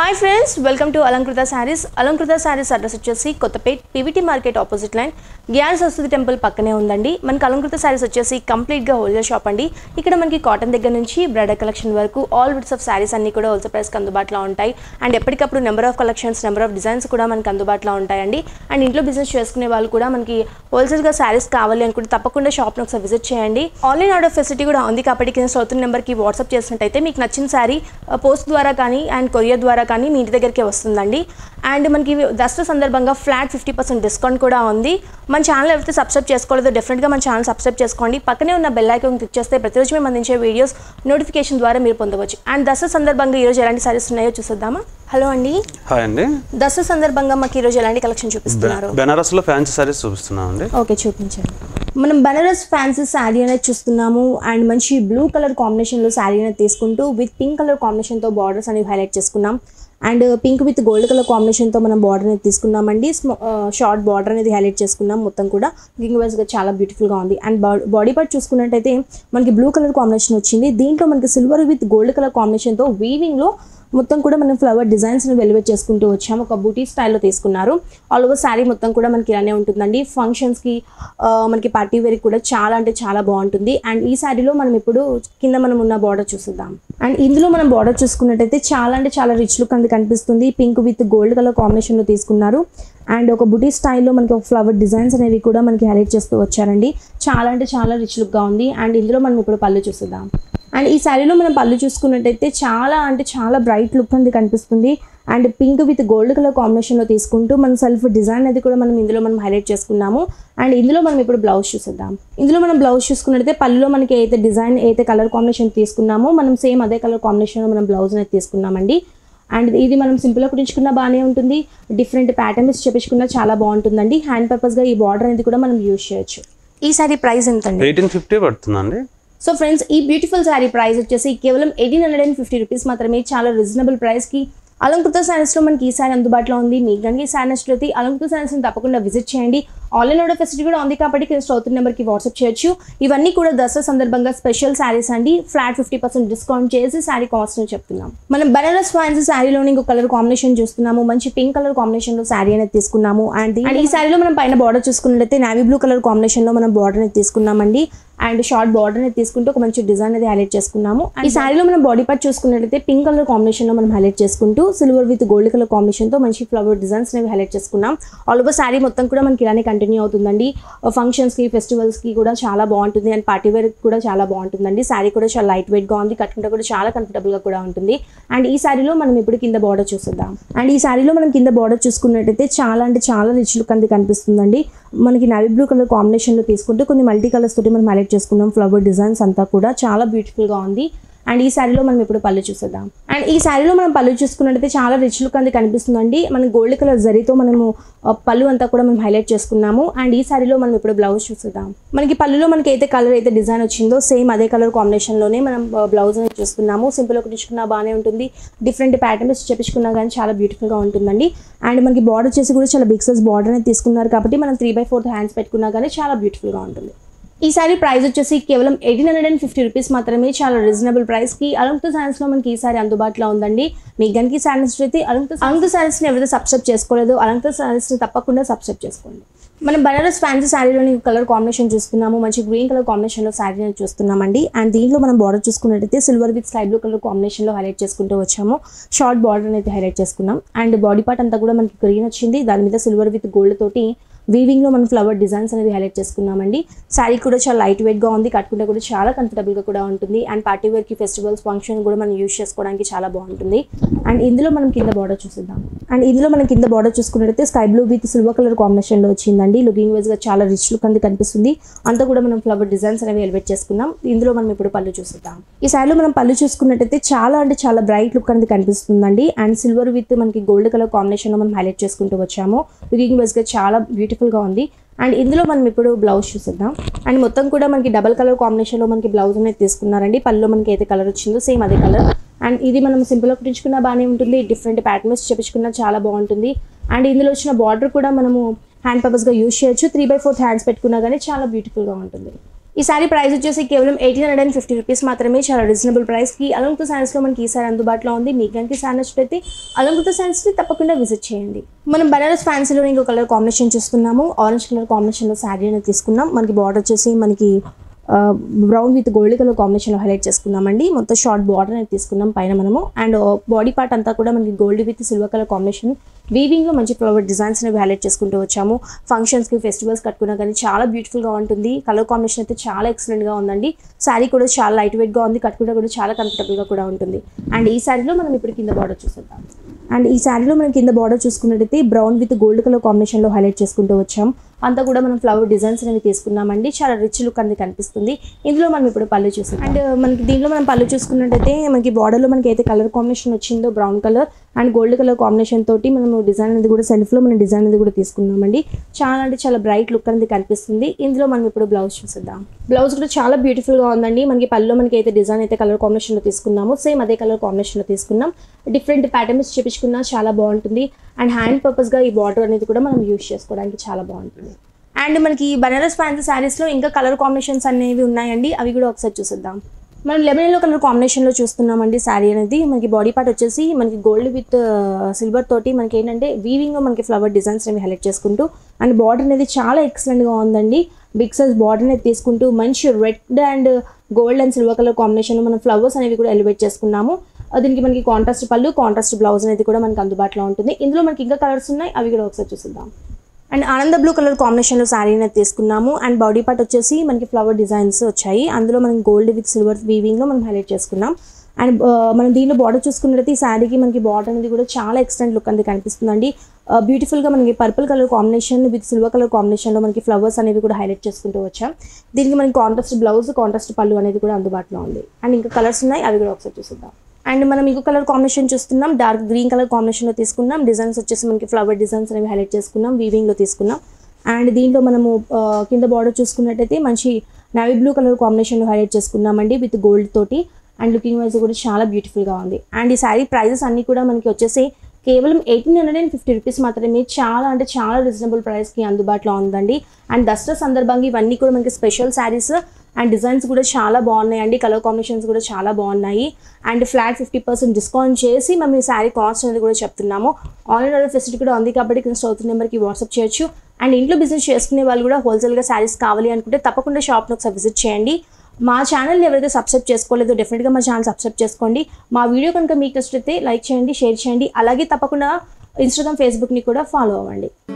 Hi friends, welcome to Alankrita Sarees. Alankrita Sarees address వచ్చేసి Kothapet PVT market opposite line gas Saraswati temple పక్కనే ఉందండి. మనకి అలంకృత శారీస్ వచ్చేసి కంప్లీట్గా హోల్సేల్ షాప్ అండి. ఇక్కడ మనకి కాటన్ దగ్గర నుంచి బ్రైడల్ కలెక్షన్ వరకు ఆల్ విడ్స్ ఆఫ్ శారీస్ అన్ని కూడా హోల్సేల్ ప్రైస్కి అందుబాటులో ఉంటాయి. అండ్ ఎప్పటికప్పుడు number of collections, number of designs కూడా మనకి అందుబాటులో ఉంటాయండి. అండ్ ఇంట్లో బిజినెస్ చేసుకునే వాళ్ళు కూడా మనకి హోల్సేల్గా శారీస్ కావాలి అనుకుంటే తప్పకుండా షాప్ని ఒకసారి విజిట్ చేయండి. ఆన్లైన్ ఆర్డర్ ఫెసిలిటీ కూడా ఉంది కాబట్టి కింద అవుతున్న నెంబర్కి వాట్సాప్ చేసినట్టయితే మీకు నచ్చిన శారీ పోస్ట్ ద్వారా కానీ అండ్ కొరియర్ ద్వారా కానీ మీ ఇంటి దగ్గరికి వస్తుందండి. అండ్ మనకి దసరా సందర్భంగా ఫ్లాట్ 50% డిస్కౌంట్ కూడా ఉంది. మన ఛానల్ ఎవరైతే సబ్స్క్రైబ్ చేసుకోలేదో డెఫినెట్గా మన ఛానల్ సబ్స్క్రైబ్ చేసుకోండి. పక్కనే ఉన్న బెల్ ఐకాన్ క్లిక్ చేస్తే ప్రతిరోజు మేము అందించే వీడియోస్ నోటిఫికేషన్ ద్వారా మీరు పొందవచ్చు. అండ్ దసరా సందర్భంగా ఈరోజు ఎలాంటి సారీస్ ఉన్నాయో చూసేద్దామా? హలో అండి. హాయ్ అండి. దసరా సందర్భంగా మాకు ఈరోజు ఎలాంటి కలెక్షన్ చూపిస్తున్నారు? బెనారస్లో ఫ్యాన్సీ సారీస్ చూపిస్తున్నాం అండి. ఓకే, చూపించండి. మనం బనారస్ ఫ్యాన్సీ శారీ అనేది చూస్తున్నాము. అండ్ మంచి బ్లూ కలర్ కాంబినేషన్లో శారీ అనేది తీసుకుంటూ విత్ పింక్ కలర్ కాంబినేషన్తో బార్డర్స్ అనేవి హైలైట్ చేసుకున్నాం. And pink with gold colour కాంబినేషన్తో మనం బార్డర్ అనేది తీసుకున్నామండి. షార్ట్ బార్డర్ అనేది హైలైట్ చేసుకున్నాం. మొత్తం కూడా రింగ్ వైజ్గా చాలా బ్యూటిఫుల్గా ఉంది. అండ్ బాడీ పార్ట్ చూసుకున్నట్టయితే మనకి బ్లూ కలర్ కాంబినేషన్ వచ్చింది. దీంట్లో మనకి సిల్వర్ విత్ గోల్డ్ కలర్ కాంబినేషన్తో వీవింగ్లో మొత్తం కూడా మనం ఫ్లవర్ డిజైన్స్ని వెలివేట్ చేసుకుంటూ వచ్చాము. ఒక బూటీ స్టైల్లో తీసుకున్నారు. ఆల్ ఓవర్ శారీ మొత్తం కూడా మనకి ఇలానే ఉంటుందండి. ఫంక్షన్స్కి మనకి పార్టీ వేర్కి కూడా చాలా అంటే చాలా బాగుంటుంది. అండ్ ఈ శారీలో మనం ఇప్పుడు కింద మనం ఉన్న బార్డర్ చూద్దాం. అండ్ ఇందులో మనం బార్డర్ చూసుకున్నట్టయితే చాలా అంటే చాలా రిచ్ లుక్ అనేది కనిపిస్తుంది. పింక్ విత్ గోల్డ్ కలర్ కాంబినేషన్లో తీసుకున్నారు. అండ్ ఒక బుటీ స్టైల్లో మనకి ఒక ఫ్లవర్ డిజైన్స్ అనేవి కూడా మనకి హైలైట్ చేస్తూ వచ్చారండి. చాలా అంటే చాలా రిచ్ లుక్గా ఉంది. అండ్ ఇందులో మనం ఇప్పుడు పళ్ళు చూద్దాం. అండ్ ఈ శారీలో మనం పళ్ళు చూసుకున్నట్టయితే చాలా అంటే చాలా బ్రైట్ లుక్ అనేది కనిపిస్తుంది. And pink with gold colour కాంబినేషన్లో తీసుకుంటూ మన సెల్ఫ్ డిజైన్ అనేది కూడా మనం ఇందులో మనం హైలైట్ చేసుకున్నాము. అండ్ ఇందులో మనం ఇప్పుడు బ్లౌజ్ చూసేద్దాం. ఇందులో మనం బ్లౌజ్ చూసుకున్నట్టయితే పళ్ళులో మనకి అయితే డిజైన్ అయితే కలర్ కాంబినేషన్ తీసుకున్నామో మనం సేమ్ అదే కలర్ కాంబినేషన్లో మనం బ్లౌజ్ అనేది తీసుకున్నామండి. అండ్ ఇది మనం సింపుల్గా కుట్టించుకున్నా బాగానే ఉంటుంది. డిఫరెంట్ ప్యాటర్న్స్ చేపించుకున్నా చాలా బాగుంటుందండి. హ్యాండ్ పర్పస్గా ఈ బార్డర్ అనేది కూడా మనం యూజ్ చేయొచ్చు. ఈ శారీ ప్రైస్ ఎంత అండి? 1850 పడుతుందండి. సో ఫ్రెండ్స్, ఈ బ్యూటిఫుల్ శారీ ప్రైస్ వచ్చేసి కేవలం 1850 రూపీస్ మాత్రమే. చాలా రీజనబుల్ ప్రైస్కి అలంకృత శారీస్లో మనకి ఈ శారీ అందుబాటులో ఉంది. మీకు కనుక ఈ శారీ నచ్చినట్లయితే అలంకృత శారీస్ని తప్పకుండా విజిట్ చేయండి. ఆన్లైన్ ఆర్డర్ ఫెసిలిటీ కూడా ఉంది కాబట్టి కింద అవుతున్న నెంబర్కి వాట్సాప్ చేయొచ్చు. ఇవన్నీ కూడా దసరా సందర్భంగా స్పెషల్ శారీస్ అండి. ఫ్లాట్ 50% డిస్కౌంట్ చేసి శారీ కాస్ట్ అని చెప్తున్నాం. మనం బనారస్ ఫ్యాన్సీ శారీలోని ఇంకో కలర్ కాంబినేషన్ చూస్తున్నాము. మంచి పింక్ కలర్ కాంబినేషన్లో శారీ అనేది తీసుకున్నాము. అండ్ ఈ శారీలో మనం పైన బార్డర్ చూసుకున్నట్లయితే నావీ బ్లూ కలర్ కాంబినేషన్లో మనం బార్డర్ అనేది తీసుకున్నామండి. అండ్ షార్ట్ బార్డర్ అనేది తీసుకుంటూ ఒక మంచి డిజైన్ అనేది హైలైట్ చేసుకున్నాము. ఈ శారీలో మనం బాడీ పార్ట్ చూసుకున్నట్లయితే పింక్ కలర్ కాంబినేషన్లో మనం హైలైట్ చేసుకుంటూ సిల్వర్ విత్ గోల్డ్ కలర్ కాంబినేషన్తో మంచి ఫ్లవర్ డిజైన్స్ అనేవి హైలైట్ చేసుకున్నాం. ఆల్ ఓవర్ శారీ మొత్తం కూడా మనకి ఇలానే కంటిన్యూ అవుతుందండి. ఫంక్షన్స్కి, ఫెస్టివల్స్కి కూడా చాలా బాగుంటుంది. అండ్ పార్టీ వేర్ కూడా చాలా బాగుంటుందండి. శారీ కూడా చాలా లైట్ వెయిట్గా ఉంది. కట్టుకుంటే కూడా చాలా కంఫర్టబుల్గా కూడా ఉంటుంది. అండ్ ఈ శారీలో మనం ఇప్పుడు కింద బార్డర్ చూద్దాం. అండ్ ఈ శారీలో మనం కింద బార్డర్ చూసుకున్నట్టయితే చాలా అంటే చాలా రిచ్ లుక్ అనేది కనిపిస్తుందండి. మనకి నావీ బ్లూ కలర్ కాంబినేషన్లో తీసుకుంటే కొన్ని మల్టీ కలర్స్ తోటి మనం హైలైట్ చేసుకున్నాం. ఫ్లవర్ డిజైన్స్ అంతా కూడా చాలా బ్యూటిఫుల్గా ఉంది. అండ్ ఈ శారీలో మనం ఇప్పుడు పళ్ళు చూసేద్దాం. అండ్ ఈ శారీలో మనం పళ్ళు చూసుకున్నట్టయితే చాలా రిచ్ లుక్ అనేది కనిపిస్తుందండి. మనం గోల్డ్ కలర్ జరీతో మనము పళ్ళు అంతా కూడా మనం హైలైట్ చేసుకున్నాము. అండ్ ఈ శారీలో మనం ఇప్పుడు బ్లౌజ్ చూసేద్దాం. మనకి పళ్ళులో మనకి అయితే కలర్ అయితే డిజైన్ వచ్చిందో సేమ్ అదే కలర్ కాంబినేషన్లోనే మనం బ్లౌజ్ అనేది చూస్తున్నాము. సింపుల్గా కుట్టించుకున్నా బాగానే ఉంటుంది. డిఫరెంట్ ప్యాటర్న్స్ చేపించుకున్నా కానీ చాలా బ్యూటిఫుల్గా ఉంటుందండి. అండ్ మనకి బార్డర్ చేసి కూడా చాలా బిగ్ సైజ్ బార్డర్ అనేది తీసుకున్నారు కాబట్టి మనం 3/4 హ్యాండ్స్ పెట్టుకున్నా కానీ చాలా బ్యూటిఫుల్గా ఉంటుంది. ఈ సారీ ప్రైస్ వచ్చేసి కేవలం 1850 రూపీస్ మాత్రమే. చాలా రీజనబుల్ ప్రైస్కి అలంకృత శారీస్లో మనకి ఈ సారీ అందుబాటులో ఉందండి. మీకు కనుక ఈ శారీ నచ్చినట్లయితే అలంకృత శారీస్ని ఎవరైతే సబ్స్క్రైబ్ చేసుకోలేదో అలంకృత శారీస్ని తప్పకుండా సబ్స్క్రైబ్ చేసుకోండి. మనం బనారస్ ఫ్యాన్సీ శారీలోని కలర్ కాంబినేషన్ చూస్తున్నాము. మంచి గ్రీన్ కలర్ కాంబినేషన్లో శారీ అనేది చూస్తున్నామండి. అండ్ దీంట్లో మనం బార్డర్ చూసుకున్నట్టయితే silver with sky blue colour కాంబినేషన్లో హైలైట్ చేసుకుంటూ వచ్చాము. షార్ట్ బార్డర్ అనేది హైలైట్ చేసుకున్నాం. అండ్ బాడీ పార్ట్ అంతా కూడా మనకి గ్రీన్ వచ్చింది. దాని మీద సిల్వర్ విత్ గోల్డ్ తోటి వీవింగ్లో మనం ఫ్లవర్ డిజైన్స్ అనేది హైలైట్ చేసుకున్నామండి. శారీ కూడా చాలా లైట్ వెయిట్గా ఉంది. కట్టుకుంటే కూడా చాలా కంఫర్టబుల్గా కూడా ఉంటుంది. అండ్ పార్టీ వేర్కి, ఫెస్టివల్స్, ఫంక్షన్ కూడా మనం యూజ్ చేసుకోవడానికి చాలా బాగుంటుంది. అండ్ ఇందులో మనం కింద బార్డర్ చూసేద్దాం. అండ్ ఇందులో మనం కింద బార్డర్ చూసుకున్నట్టయితే sky blue with silver colour కాంబినేషన్లో వచ్చిందండి. లుకింగ్ వైజ్గా చాలా రిచ్ లుక్ అనేది కనిపిస్తుంది. అంతా కూడా మనం ఫ్లవర్ డిజైన్స్ అనేవి ఎలివేట్ చేసుకున్నాం. ఇందులో మనం ఇప్పుడు పళ్ళు చూసేద్దాం. ఈ శారీలో మనం పళ్ళు చూసుకున్నట్టయితే చాలా అంటే చాలా బ్రైట్ లుక్ అనేది కనిపిస్తుందండి. అండ్ సిల్వర్ విత్ మనకి గోల్డ్ కలర్ కాంబినేషన్లో మనం హైలైట్ చేసుకుంటూ వచ్చాము. లుకింగ్ వైజ్గా చాలా బ్యూటిఫుల్గా ఉంది. అండ్ ఇందులో మనం ఇప్పుడు బ్లౌజ్ చూసేద్దాం. అండ్ మొత్తం కూడా మనకి డబల్ కలర్ కాంబినేషన్లో మనకి బ్లౌజ్ అనేది తీసుకున్నారండి. పళ్ళులో మనకి అయితే కలర్ వచ్చిందో సేమ్ అదే కలర్. అండ్ ఇది మనం సింపుల్గా కుట్టించుకున్నా బాగానే ఉంటుంది. డిఫరెంట్ ప్యాటర్న్స్ చేపించుకున్నా చాలా బాగుంటుంది. అండ్ ఇందులో వచ్చిన బార్డర్ కూడా మనము హ్యాండ్ పర్పస్గా యూజ్ చేయొచ్చు. 3/4 హ్యాండ్స్ పెట్టుకున్నా కానీ చాలా బ్యూటిఫుల్గా ఉంటుంది. ఈ సారీ ప్రైస్ వచ్చేసి కేవలం 1850 రూపీస్ మాత్రమే, చాలా రీజనబుల్ ప్రైస్కి అలంకృత శారీస్లో మనకి ఈ సారీ అందుబాటులో ఉంది. మీకు కనుక ఈ సారీ నచ్చినట్లయితే అలంకృత శారీస్ని తప్పకుండా విజిట్ చేయండి. మనం బనారస్ ఫ్యాన్సీలో ఇంకో కలర్ కాంబినేషన్ చూస్తున్నాము. ఆరెంజ్ కలర్ కాంబినేషన్లో శారీ అనేది తీసుకున్నాం. మనకి బార్డర్ వచ్చేసి మనకి బ్రౌన్ విత్ గోల్డ్ కలర్ కాంబినేషన్లో హైలైట్ చేసుకున్నామండి. మొత్తం షార్ట్ బార్డర్ అనేది తీసుకున్నాం పైన మనము. అండ్ బాడీ పార్ట్ అంతా కూడా మనకి gold with silver colour combination వీవింగ్లో మంచి ఫ్లవర్ డిజైన్స్ అనేవి హైలైట్ చేసుకుంటూ వచ్చాము. ఫంక్షన్స్కి ఫెస్టివల్స్ కట్టుకున్నా కానీ చాలా బ్యూటిఫుల్గా ఉంటుంది. కలర్ కాంబినేషన్ అయితే చాలా ఎక్సలెంట్గా ఉందండి. శారీ కూడా చాలా లైట్ వెయిట్గా ఉంది, కట్టుకుంటే కూడా చాలా కంఫర్టబుల్గా కూడా ఉంటుంది. అండ్ ఈ శారీలో మనం ఇప్పుడు కింద బార్డర్ చూసేద్దాం. అండ్ ఈ శారీలో మనం కింద బార్డర్ చూసుకున్నట్టయితే బ్రౌన్ విత్ గోల్డ్ కలర్ కాంబినేషన్లో హైలైట్ చేసుకుంటూ వచ్చాం. అంతా కూడా మనం ఫ్లవర్ డిజైన్స్ అనేవి తీసుకున్నామండి. చాలా రిచ్ లుక్ అనేది కనిపిస్తుంది. ఇందులో మనం ఇప్పుడు పళ్ళు చూసాం. అండ్ మనకి దీంట్లో మనం పళ్ళు చూసుకున్నట్టయితే మనకి బార్డర్లో మనకి అయితే కలర్ కాంబినేషన్ వచ్చిందో brown colour and gold colour combination తోటి మనం డిజైన్ అనేది కూడా సెల్ఫ్లో మనం డిజైన్ అనేది కూడా తీసుకున్నామండి. చాలా అంటే చాలా బ్రైట్ లుక్ అనేది కనిపిస్తుంది. ఇందులో మనం ఇప్పుడు బ్లౌజ్ చూసేద్దాం. బ్లౌజ్ కూడా చాలా బ్యూటిఫుల్గా ఉందండి. మనకి పళ్ళులో మనకి అయితే డిజైన్ అయితే కలర్ కాంబినేషన్లో తీసుకున్నాము. సేమ్ అదే కలర్ కాంబినేషన్లో తీసుకున్నాం. డిఫరెంట్ ప్యాటర్న్స్ చేపించుకున్నా చాలా బాగుంటుంది. అండ్ హ్యాండ్ పర్పస్గా ఈ బార్డర్ అనేది కూడా మనం యూజ్ చేసుకోవడానికి చాలా బాగుంటుంది. అండ్ మనకి బనారస్ ఫ్యాన్సీ శారీస్లో ఇంకా కలర్ కాంబినేషన్స్ అనేవి ఉన్నాయండి. అవి కూడా ఒకసారి చూసేద్దాం. మనం లెమన్ ఎల్లో కలర్ కాంబినేషన్లో చూస్తున్నామండి. శారీ అనేది మనకి బాడీ పార్ట్ వచ్చేసి మనకి గోల్డ్ విత్ సిల్వర్ తోటి మనకి ఏంటంటే వీవింగ్లో మనకి ఫ్లవర్ డిజైన్స్ అనేవి హైలైట్ చేసుకుంటూ అండ్ బార్డర్ అనేది చాలా ఎక్సలెంట్గా ఉందండి. బిగ్ సైజ్ బార్డర్ అనేది తీసుకుంటూ మంచి red and gold and silver colour కాంబినేషన్లో మనం ఫ్లవర్స్ అనేవి కూడా ఎలివేట్ చేసుకున్నాము. దీనికి మనకి కాంట్రాస్ట్ పళ్ళు, కాంట్రాస్ట్ బ్లౌజ్ అనేది కూడా మనకి అందుబాటులో ఉంటుంది. ఇందులో మనకి ఇంకా కలర్స్ ఉన్నాయి, అవి కూడా ఒకసారి చూద్దాం. అండ్ ఆనంద బ్లూ కలర్ కాంబినేషన్లో శారీ అనేది తీసుకున్నాము. అండ్ బాడీ పార్ట్ వచ్చేసి మనకి ఫ్లవర్ డిజైన్స్ వచ్చాయి. అందులో మనం గోల్డ్ విత్ సిల్వర్ వీవింగ్లో మనం హైలైట్ చేసుకున్నాం. అండ్ మనం దీనిలో బార్డర్ చూసుకున్నట్లయితే ఈ శారీకి మనకి బార్డర్ అనేది కూడా చాలా ఎక్స్టెంట్ లుక్ అనేది కనిపిస్తుందండి. బ్యూటిఫుల్గా మనకి purple colour combination with silver colour కాంబినేషన్లో మనకి ఫ్లవర్స్ అనేవి కూడా హైలైట్ చేసుకుంటూ వచ్చాం. దీనికి మనకి కాంట్రాస్ట్ బ్లౌజ్, కాంట్రాస్ట్ పళ్ళు అనేది కూడా అందుబాటులో ఉంది. అండ్ ఇంకా కలర్స్ ఉన్నాయి, అవి కూడా ఒకసారి చూద్దాం. అండ్ మనం ఇంకో కలర్ కాంబినేషన్ చూస్తున్నాం. డార్క్ గ్రీన్ కలర్ కాంబినేషన్లో తీసుకున్నాం. డిజైన్స్ వచ్చేసి మనకి ఫ్లవర్ డిజైన్స్ అనేవి హైలైట్ చేసుకున్నాం, వీవింగ్లో తీసుకున్నాం. అండ్ దీంట్లో మనము కింద బార్డర్ చూసుకున్నట్టయితే మంచి నేవీ బ్లూ కలర్ కాంబినేషన్లో హైలైట్ చేసుకున్నామండి విత్ గోల్డ్ తోటి. అండ్ లుకింగ్ వైజ్ కూడా చాలా బ్యూటిఫుల్గా ఉంది. అండ్ ఈ శారీ ప్రైజెస్ అన్నీ కూడా మనకి వచ్చేసి కేవలం 1850 రూపీస్ మాత్రమే. చాలా అంటే చాలా రీజనబుల్ ప్రైస్కి అందుబాటులో ఉందండి. అండ్ దసరా సందర్భంగా ఇవన్నీ కూడా మనకి స్పెషల్ శారీస్ అండ్ డిజైన్స్ కూడా చాలా బాగున్నాయండి. కలర్ కాంబినేషన్స్ కూడా చాలా బాగున్నాయి. అండ్ ఫ్లాట్ 50% డిస్కౌంట్ చేసి మేము ఈ శారీ కాస్ట్ అనేది కూడా చెప్తున్నాము. ఆన్లైన్ ఆర్డర్ ఫెసిలిటీ కూడా ఉంది కాబట్టి కింద అవుతున్న నెంబర్కి వాట్సాప్ చేయొచ్చు. అండ్ ఇంట్లో బిజినెస్ చేసుకునే వాళ్ళు కూడా హోల్సేల్గా శారీస్ కావాలి అనుకుంటే తప్పకుండా షాప్ని ఒకసారి విజిట్ చేయండి. మా ఛానల్ని ఎవరైతే సబ్స్క్రైబ్ చేసుకోలేదో డెఫినెట్గా మా ఛానల్ సబ్స్క్రైబ్ చేసుకోండి. మా వీడియో కనుక మీకు నచ్చితే లైక్ చేయండి, షేర్ చేయండి. అలాగే తప్పకుండా ఇన్స్టాగ్రామ్, ఫేస్బుక్ని కూడా ఫాలో అవ్వండి.